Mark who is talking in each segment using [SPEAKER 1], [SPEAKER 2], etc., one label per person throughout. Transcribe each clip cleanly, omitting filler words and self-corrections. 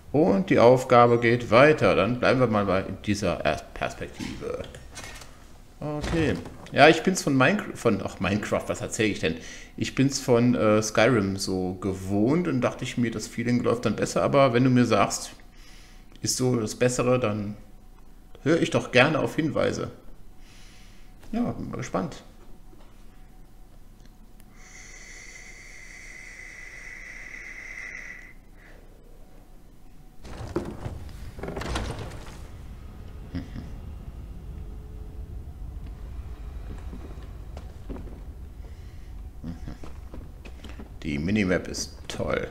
[SPEAKER 1] Und die Aufgabe geht weiter. Dann bleiben wir mal in dieser Perspektive. Okay. Ja, ich bin's von Minecraft, was erzähle ich denn? Ich bin's von Skyrim so gewohnt und dachte ich mir, das Feeling läuft dann besser, aber wenn du mir sagst, ist so das Bessere, dann höre ich doch gerne auf Hinweise. Ja, bin mal gespannt. Die Minimap ist toll.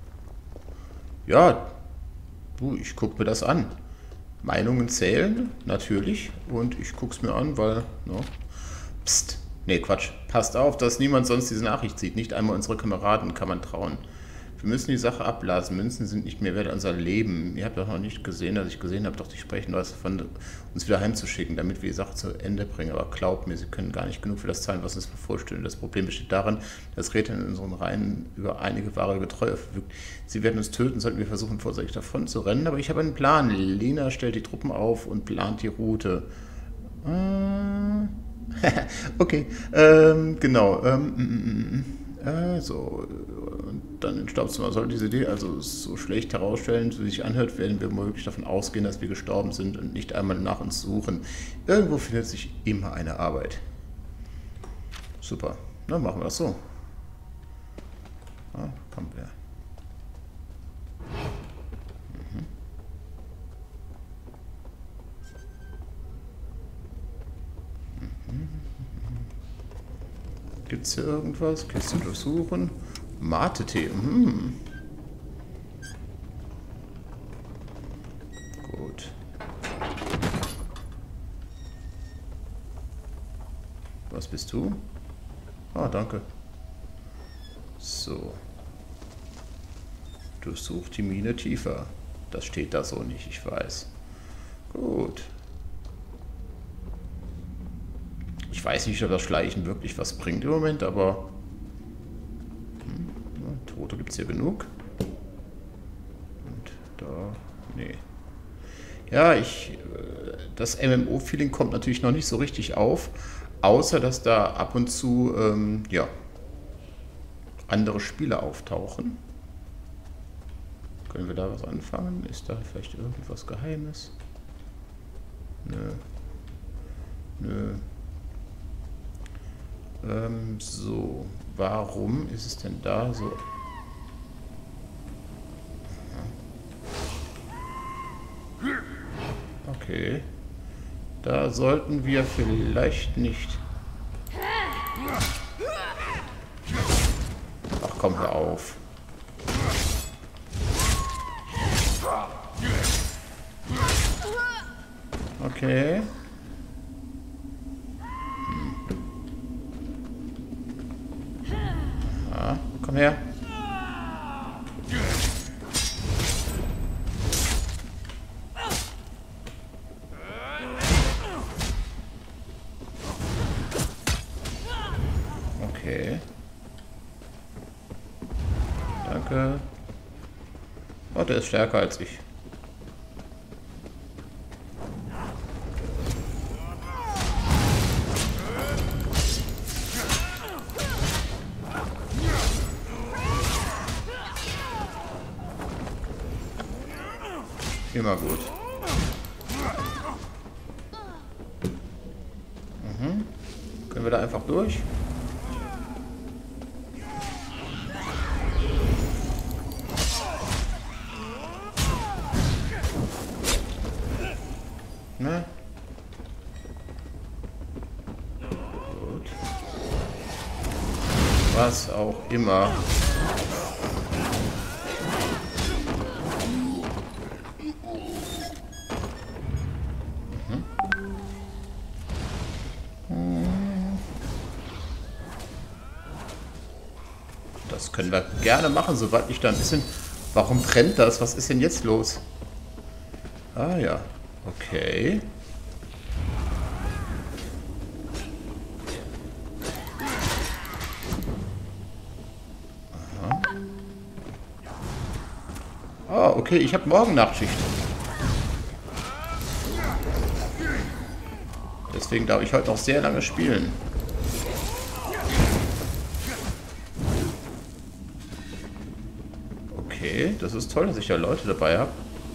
[SPEAKER 1] Ja, du, ich gucke mir das an. Meinungen zählen, natürlich. Und ich gucke es mir an, weil, no. Psst. Nee, Quatsch. Passt auf, dass niemand sonst diese Nachricht sieht. Nicht einmal unsere Kameraden kann man trauen. Wir müssen die Sache abblasen. Münzen sind nicht mehr wert unser Leben. Ihr habt doch noch nicht gesehen, dass ich gesehen habe, doch die sprechen was von uns wieder heimzuschicken, damit wir die Sache zu Ende bringen. Aber glaubt mir, sie können gar nicht genug für das zahlen, was uns bevorsteht. Das Problem besteht darin, dass Räte in unseren Reihen über einige wahre Getreue verfügt. Sie werden uns töten, sollten wir versuchen, vorsichtig davon zu rennen. Aber ich habe einen Plan. Lena stellt die Truppen auf und plant die Route. Okay, genau. So, dann entstaubst du mal, soll diese Idee also so schlecht herausstellen, wie sie sich anhört, werden wir womöglich davon ausgehen, dass wir gestorben sind und nicht einmal nach uns suchen. Irgendwo findet sich immer eine Arbeit. Super, dann machen wir das so. Kommen wir. Gibt es hier irgendwas? Kiste durchsuchen. Mate-Tee. Gut. Was bist du? Ah, danke. So. Durchsucht die Mine tiefer. Das steht da so nicht, ich weiß. Gut. Ich weiß nicht, ob das Schleichen wirklich was bringt im Moment, aber Tote gibt es hier genug. Und da, nee. Ja, das MMO-Feeling kommt natürlich noch nicht so richtig auf, außer dass da ab und zu, ja, andere Spiele auftauchen. Können wir da was anfangen? Ist da vielleicht irgendwas Geheimes? Nö. Nö. So, warum ist es denn da so? Okay. Da sollten wir vielleicht nicht... Ach komm, hör auf. Okay. Komm her. Okay. Danke. Oh, der ist stärker als ich. Immer gut. Können wir da einfach durch? Ne? Gut. Was auch immer. Das können wir gerne machen, soweit ich da ein bisschen... Warum brennt das? Was ist denn jetzt los? Ah ja, okay. Aha. Oh, okay, ich habe morgen Nachtschicht. Deswegen darf ich heute noch sehr lange spielen. Okay, das ist toll, dass ich da Leute dabei habe.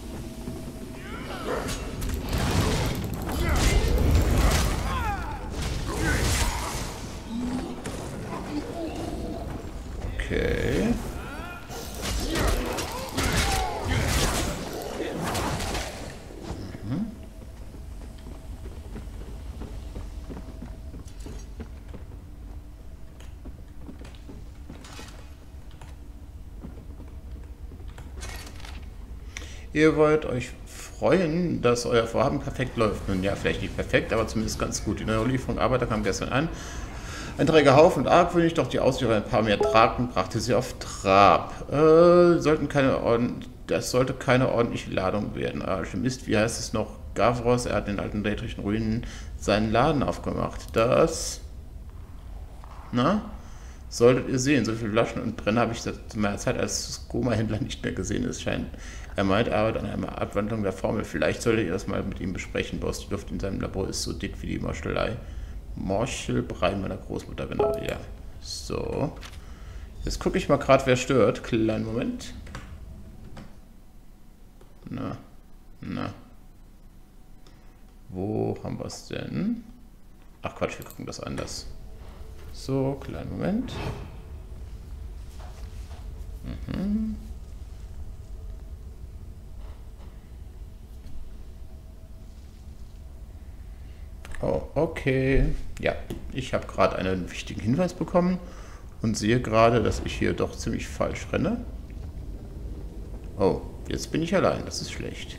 [SPEAKER 1] Okay. Ihr wollt euch freuen, dass euer Vorhaben perfekt läuft. Nun ja, vielleicht nicht perfekt, aber zumindest ganz gut. Die neue Lieferung Arbeiter kam gestern an. Ein träger Haufen und argwöhnig, doch die Aussicht auf ein paar mehr Tragen brachte sie auf Trab. Das sollte keine ordentliche Ladung werden. Mist, wie heißt es noch? Gavros, er hat in den alten dätrischen Ruinen seinen Laden aufgemacht. Das... Na? Solltet ihr sehen, so viele Flaschen und Brenner habe ich seit meiner Zeit als Skoma-Händler nicht mehr gesehen. Es scheint, er meint, er arbeitet an einer Abwandlung der Formel. Vielleicht solltet ihr das mal mit ihm besprechen. Boss, die Luft in seinem Labor ist so dick wie die Morchelbrei meiner Großmutter, genau, ja. So. Jetzt gucke ich mal gerade, wer stört. Kleinen Moment. Na. Wo haben wir es denn? Ach Quatsch, wir gucken das anders. So, kleinen Moment. Oh, okay. Ja, ich habe gerade einen wichtigen Hinweis bekommen und sehe gerade, dass ich hier doch ziemlich falsch renne. Oh, jetzt bin ich allein. Das ist schlecht.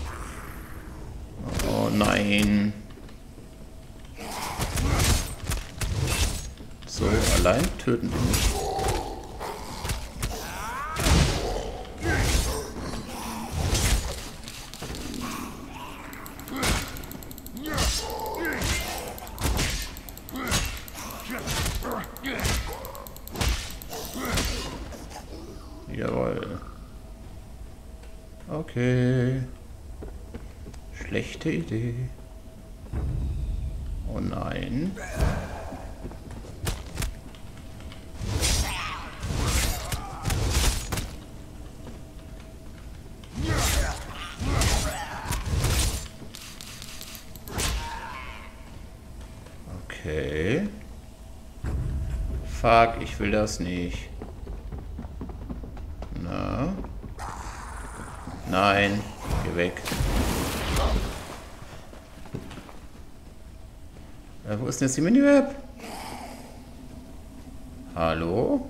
[SPEAKER 1] Oh nein. So, allein töten wir mich. Jawohl. Okay. Schlechte Idee. Oh nein. Okay. Fuck, ich will das nicht. Na. Nein, geh weg. Wo ist denn jetzt die Minimap? Hallo?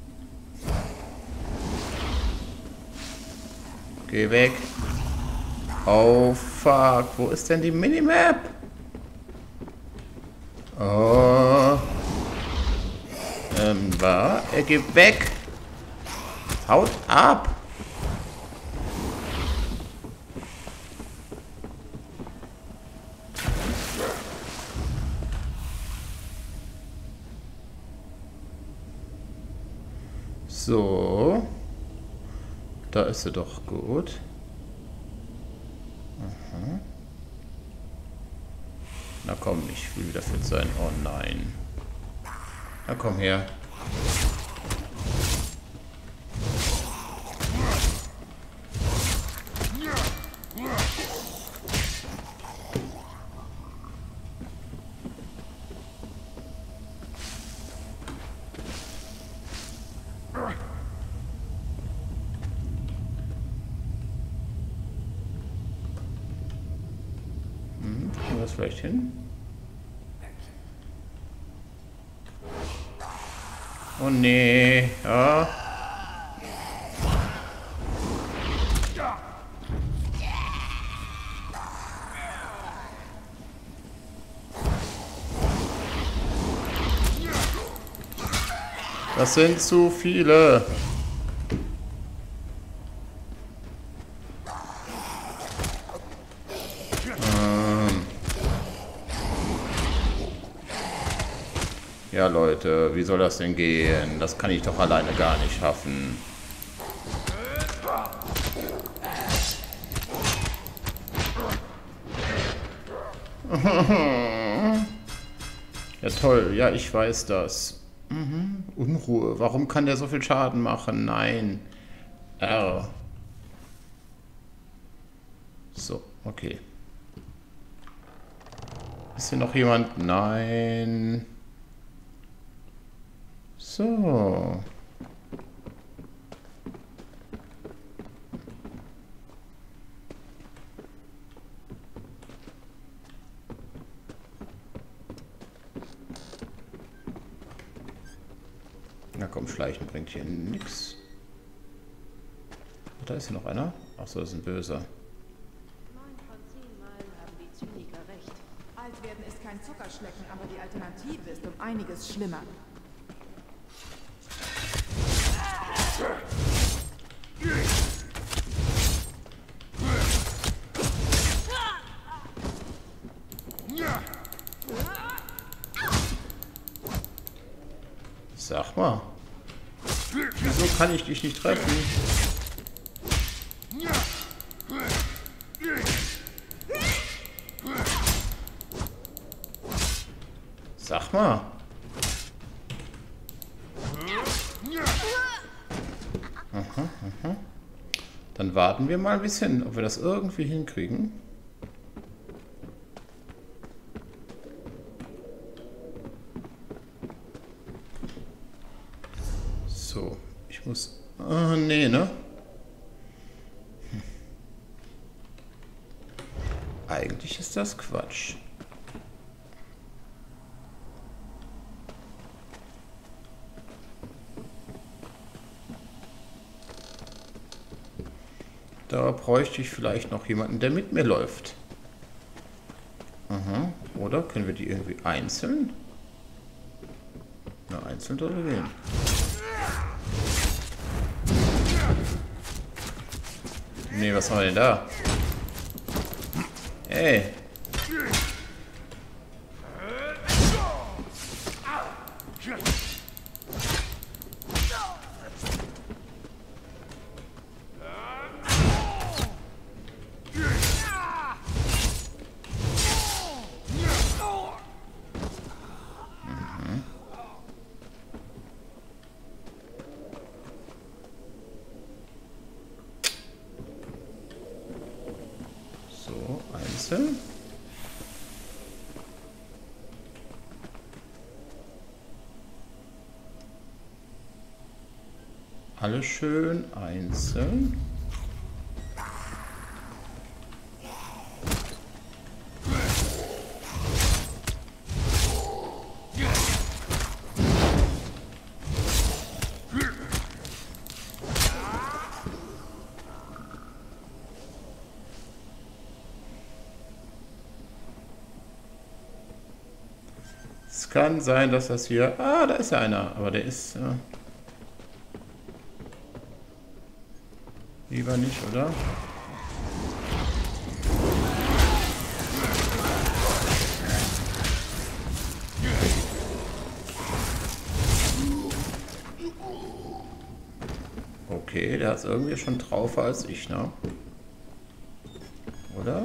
[SPEAKER 1] Geh weg. Oh fuck, wo ist denn die Minimap? Oh. Er geht weg. Haut ab. So. Da ist sie doch gut. Aha. Na komm, ich will wieder fit sein. Oh nein. Na komm her. Kriegen wir das vielleicht hin? Oh nee, ja. Das sind zu viele. Ja, Leute, wie soll das denn gehen? Das kann ich doch alleine gar nicht schaffen. Ja toll, ja ich weiß das. Unruhe, warum kann der so viel Schaden machen? Nein. R. So, okay. Ist hier noch jemand? Nein. So. Na komm, schleichen bringt hier nix. Da ist hier noch einer. Achso, das ist ein Böser.
[SPEAKER 2] 9 von 10 Mal haben die Zyniker recht.
[SPEAKER 3] Alt werden ist kein Zuckerschlecken, aber die Alternative ist um einiges schlimmer.
[SPEAKER 1] Sag mal. Wieso kann ich dich nicht treffen? Sag mal. Aha, aha. Dann warten wir mal ein bisschen, ob wir das irgendwie hinkriegen. So, ich muss... Ah, nee, ne? Eigentlich ist das Quatsch. Da bräuchte ich vielleicht noch jemanden, der mit mir läuft. Aha. Oder können wir die irgendwie einzeln? Na, einzeln oder wen? Nee, was haben wir denn da? Hey. So, einzeln. Alle schön einzeln. Es kann sein, dass das hier... Ah, da ist ja einer, aber der ist... lieber nicht, oder? Okay, der hat es irgendwie schon drauf als ich, ne? Oder?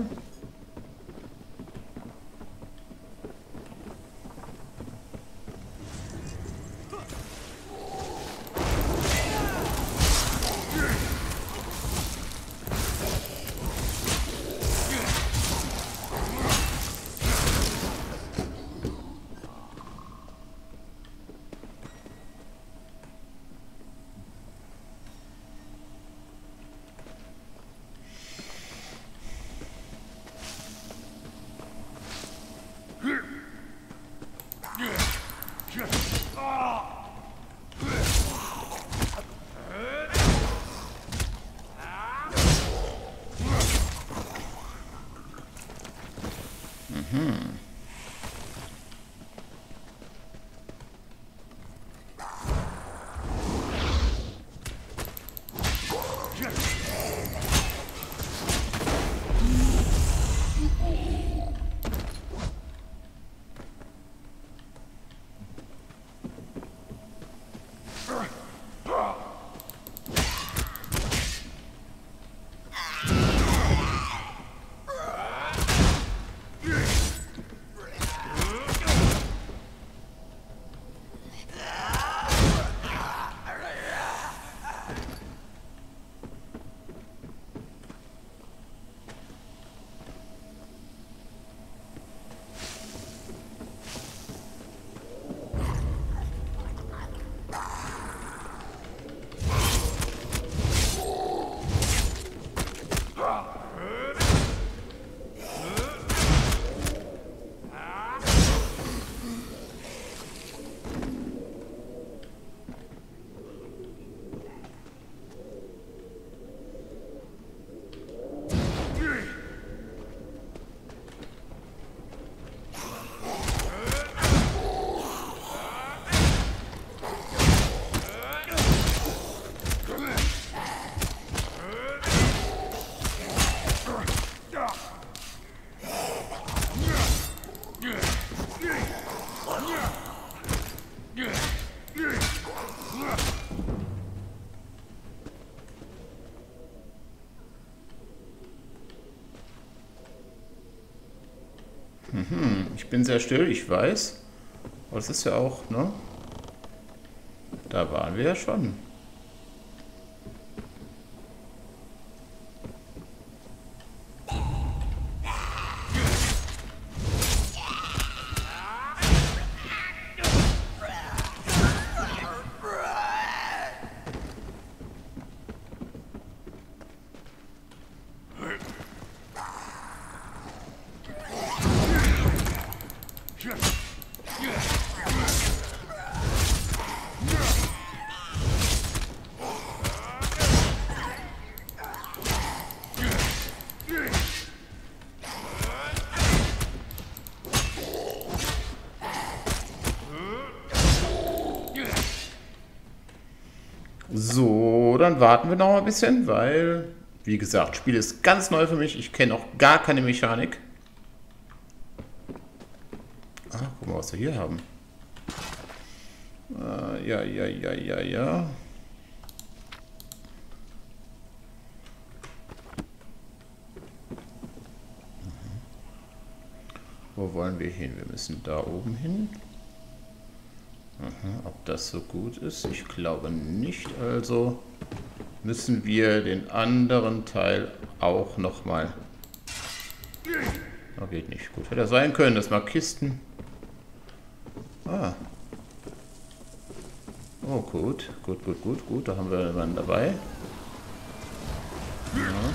[SPEAKER 1] Ich bin sehr still, ich weiß. Aber das ist ja auch, ne? Da waren wir ja schon. So, dann warten wir noch mal ein bisschen, weil, wie gesagt, das Spiel ist ganz neu für mich. Ich kenne auch gar keine Mechanik. Ah, guck mal, was wir hier haben. Ja. Wo wollen wir hin? Wir müssen da oben hin. Aha, ob das so gut ist? Ich glaube nicht. Also müssen wir den anderen Teil auch nochmal... Oh, geht nicht. Gut, hätte sein können. Das mal Kisten. Ah. Oh, gut. Gut. Da haben wir jemanden dabei. Ja.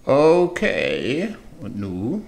[SPEAKER 1] Okay. Und nu?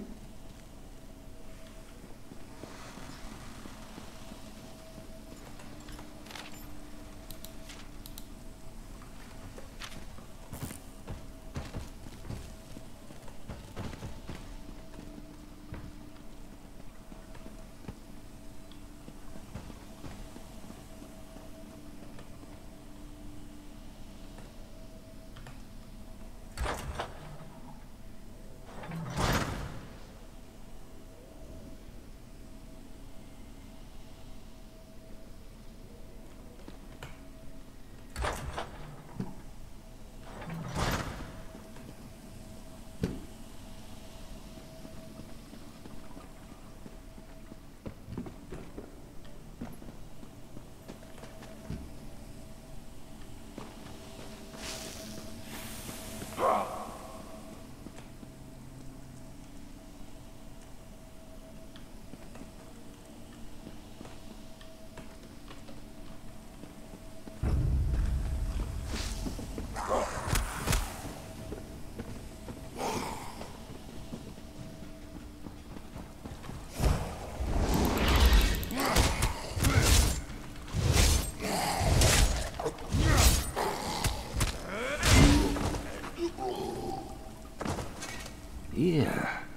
[SPEAKER 4] Ihr,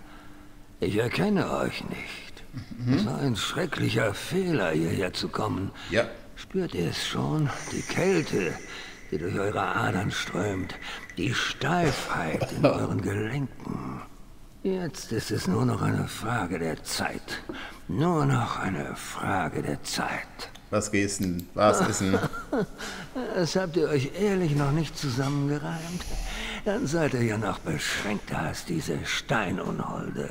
[SPEAKER 4] ich erkenne euch nicht. Es war ein schrecklicher Fehler, hierher zu kommen.
[SPEAKER 1] Ja.
[SPEAKER 4] Spürt ihr es schon? Die Kälte, die durch eure Adern strömt. Die Steifheit in euren Gelenken. Jetzt ist es nur noch eine Frage der Zeit. Nur noch eine Frage der Zeit.
[SPEAKER 1] Was gehst denn? Was ist denn?
[SPEAKER 4] Das habt ihr euch ehrlich noch nicht zusammengereimt? Dann seid ihr ja noch beschränkter als diese Steinunholde.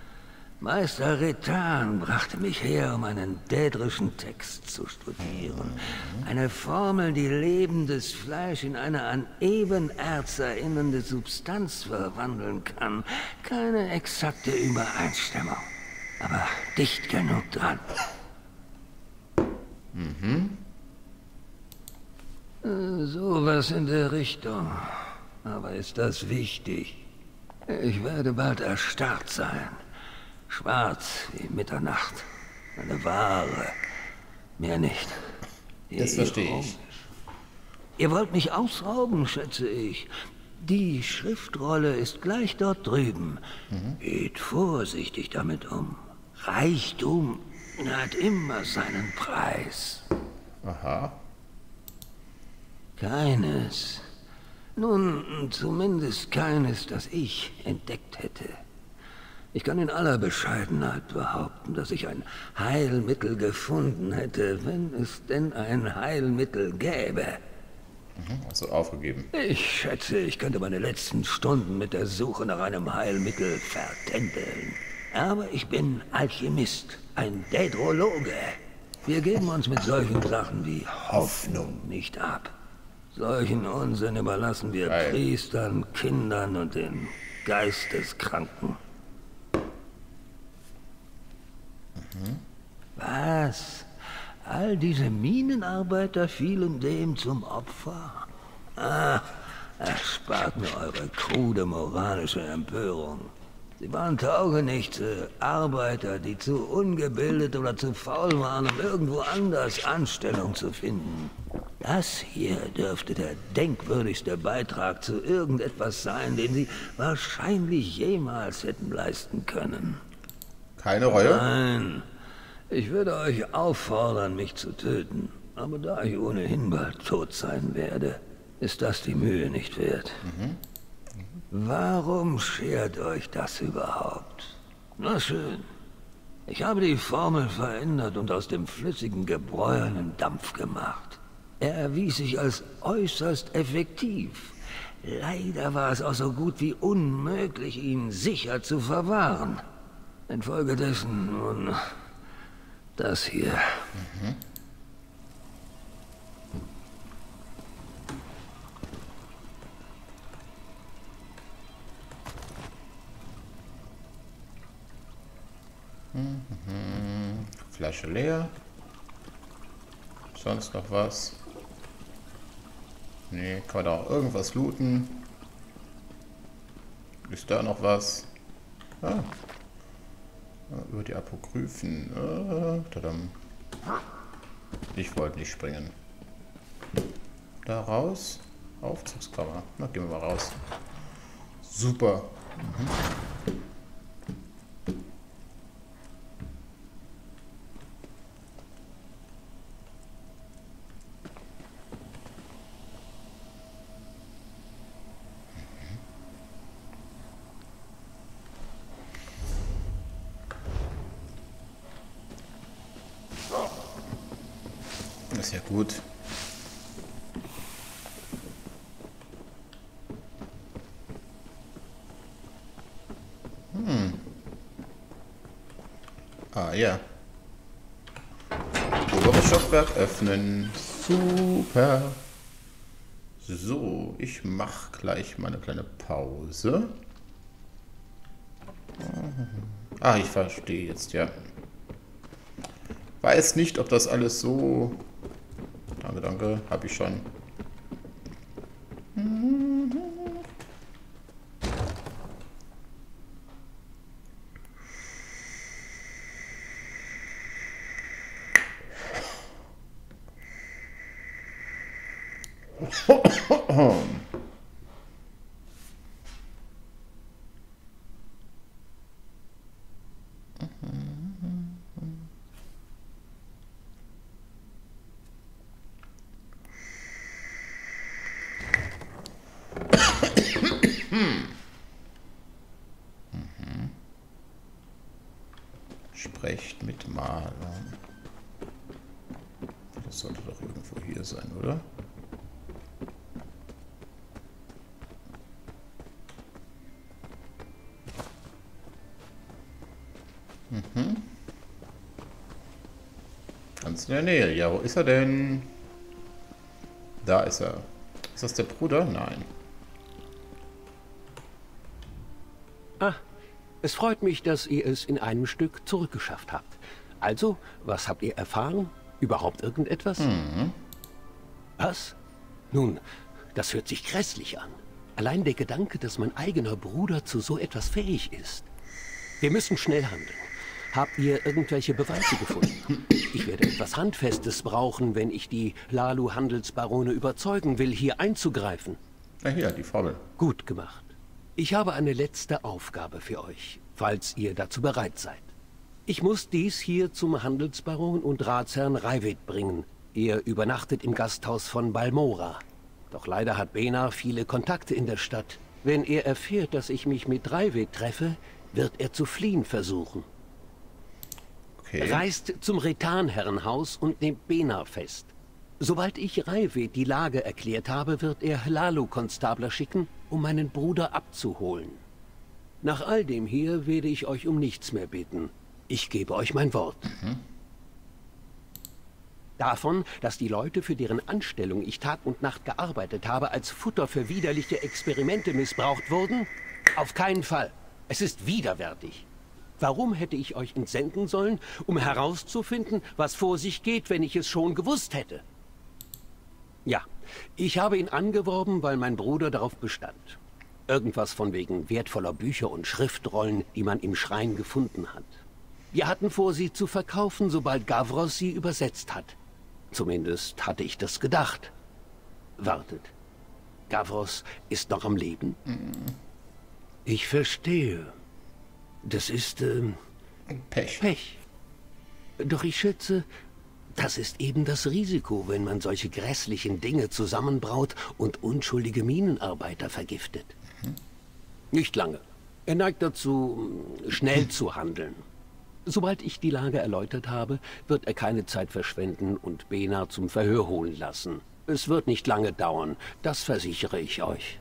[SPEAKER 4] Meister Rethan brachte mich her, um einen dädrischen Text zu studieren. Eine Formel, die lebendes Fleisch in eine an Ebenerz erinnernde Substanz verwandeln kann. Keine exakte Übereinstimmung, aber dicht genug dran. Sowas in der Richtung. Aber ist das wichtig? Ich werde bald erstarrt sein. Schwarz wie Mitternacht. Eine Ware. Mehr nicht.
[SPEAKER 1] Das verstehe ich.
[SPEAKER 4] Ihr wollt mich ausrauben, schätze ich. Die Schriftrolle ist gleich dort drüben. Geht vorsichtig damit um. Reichtum hat immer seinen Preis.
[SPEAKER 1] Aha.
[SPEAKER 4] Keines. Nun, zumindest keines, das ich entdeckt hätte. Ich kann in aller Bescheidenheit behaupten, dass ich ein Heilmittel gefunden hätte, wenn es denn ein Heilmittel gäbe.
[SPEAKER 1] Also aufgegeben.
[SPEAKER 4] Ich schätze, ich könnte meine letzten Stunden mit der Suche nach einem Heilmittel vertändeln. Aber ich bin Alchemist, ein Dädrologe. Wir geben uns mit solchen Sachen wie Hoffnung nicht ab. Solchen Unsinn überlassen wir
[SPEAKER 1] Geil.
[SPEAKER 4] Priestern, Kindern und den Geisteskranken. Was? All diese Minenarbeiter fielen dem zum Opfer? Ah, erspart mir eure krude moralische Empörung. Sie waren taugenichtse Arbeiter, die zu ungebildet oder zu faul waren, um irgendwo anders Anstellung zu finden. Das hier dürfte der denkwürdigste Beitrag zu irgendetwas sein, den sie wahrscheinlich jemals hätten leisten können.
[SPEAKER 1] Keine Reue?
[SPEAKER 4] Nein, ich würde euch auffordern, mich zu töten. Aber da ich ohnehin bald tot sein werde, ist das die Mühe nicht wert. Warum schert euch das überhaupt? Na schön. Ich habe die Formel verändert und aus dem flüssigen Gebräu einen Dampf gemacht. Er erwies sich als äußerst effektiv. Leider war es auch so gut wie unmöglich, ihn sicher zu verwahren. Infolgedessen nun das hier.
[SPEAKER 1] Flasche leer. Sonst noch was? Nee, kann man da auch irgendwas looten? Ist da noch was? Ah. Über die Apokryphen. Tadam. Ich wollte nicht springen. Da raus. Aufzugskammer. Na, gehen wir mal raus. Super. Das ist ja gut. Ah ja. Oberes Stockwerk öffnen. Super. So, ich mache gleich mal eine kleine Pause. Ah, ich verstehe jetzt, ja. Weiß nicht, ob das alles so... Danke, danke, habe ich schon. Sprecht mit Maler. Das sollte doch irgendwo hier sein, oder? Ganz in der Nähe. Ja, wo ist er denn? Da ist er. Ist das der Bruder? Nein.
[SPEAKER 5] Ah, es freut mich, dass ihr es in einem Stück zurückgeschafft habt. Also, was habt ihr erfahren? Überhaupt irgendetwas? Was? Nun, das hört sich grässlich an. Allein der Gedanke, dass mein eigener Bruder zu so etwas fähig ist. Wir müssen schnell handeln. Habt ihr irgendwelche Beweise gefunden? Ich werde etwas Handfestes brauchen, wenn ich die Hlaalu-Handelsbarone überzeugen will, hier einzugreifen.
[SPEAKER 1] Na hier, die Formel.
[SPEAKER 5] Gut gemacht. Ich habe eine letzte Aufgabe für euch, falls ihr dazu bereit seid. Ich muss dies hier zum Handelsbaron und Ratsherrn Raivet bringen. Ihr übernachtet im Gasthaus von Balmora. Doch leider hat Benar viele Kontakte in der Stadt. Wenn er erfährt, dass ich mich mit Raivet treffe, wird er zu fliehen versuchen.
[SPEAKER 1] Okay.
[SPEAKER 5] Reist zum Rethan-Herrenhaus und nehmt Benar fest. Sobald ich Raivet die Lage erklärt habe, wird er Hlaalu-Konstabler schicken, um meinen Bruder abzuholen. Nach all dem hier werde ich euch um nichts mehr bitten. Ich gebe euch mein Wort. Davon, dass die Leute, für deren Anstellung ich Tag und Nacht gearbeitet habe, als Futter für widerliche Experimente missbraucht wurden? Auf keinen Fall. Es ist widerwärtig. Warum hätte ich euch entsenden sollen, um herauszufinden, was vor sich geht, wenn ich es schon gewusst hätte? Ja, ich habe ihn angeworben, weil mein Bruder darauf bestand. Irgendwas von wegen wertvoller Bücher und Schriftrollen, die man im Schrein gefunden hat. Wir hatten vor, sie zu verkaufen, sobald Gavros sie übersetzt hat. Zumindest hatte ich das gedacht. Wartet. Gavros ist noch am Leben? Ich verstehe. Das ist,
[SPEAKER 1] Pech.
[SPEAKER 5] Pech. Doch ich schätze, das ist eben das Risiko, wenn man solche grässlichen Dinge zusammenbraut und unschuldige Minenarbeiter vergiftet. Nicht lange. Er neigt dazu, schnell zu handeln. Sobald ich die Lage erläutert habe, wird er keine Zeit verschwenden und Benar zum Verhör holen lassen. Es wird nicht lange dauern, das versichere ich euch.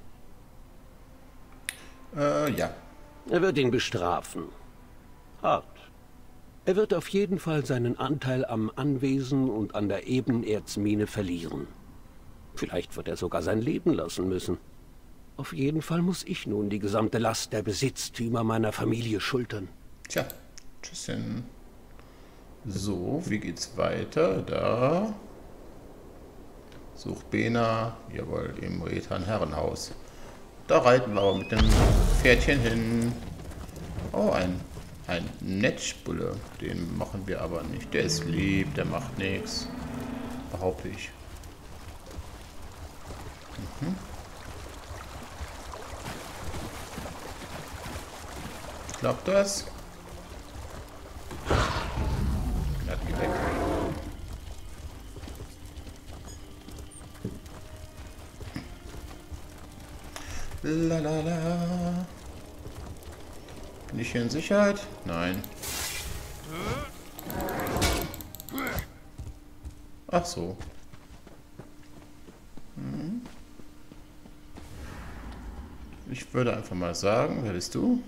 [SPEAKER 1] Ja.
[SPEAKER 5] Er wird ihn bestrafen. Hart. Er wird auf jeden Fall seinen Anteil am Anwesen und an der Ebenerzmine verlieren. Vielleicht wird er sogar sein Leben lassen müssen. Auf jeden Fall muss ich nun die gesamte Last der Besitztümer meiner Familie schultern.
[SPEAKER 1] Tja, tschüsschen. So, wie geht's weiter? Da. Sucht Benar, jawohl, im Rethan-Herrenhaus. Da reiten wir aber mit dem Pferdchen hin. Oh, ein Netzspulle. Den machen wir aber nicht. Der ist lieb, der macht nichts. Behaupte ich. Klappt das? Ja, geh weg. Lalala. Bin ich hier in Sicherheit? Nein. Ach so. Ich würde einfach mal sagen, wer bist du?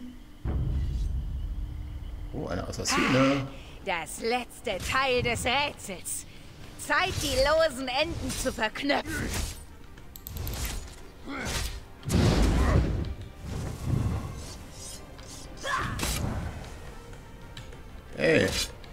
[SPEAKER 1] Oh, eine Assassine.
[SPEAKER 2] Das letzte Teil des Rätsels. Zeit, die losen Enden zu verknüpfen.
[SPEAKER 1] Ey.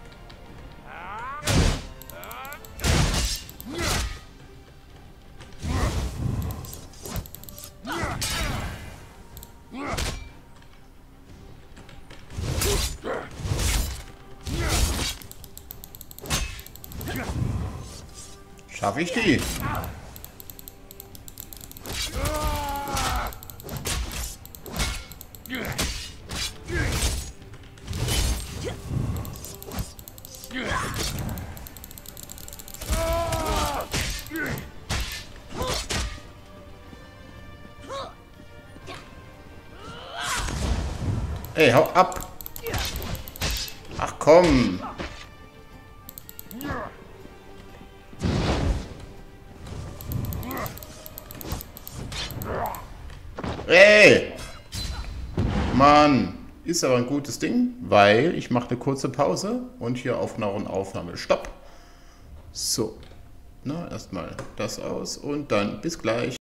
[SPEAKER 1] Schaffe ich die? Ey, hau ab! Ach komm! Ey! Mann! Ist aber ein gutes Ding, weil ich mache eine kurze Pause und hier Aufnahme Stopp. So. Na, erstmal das aus und dann bis gleich.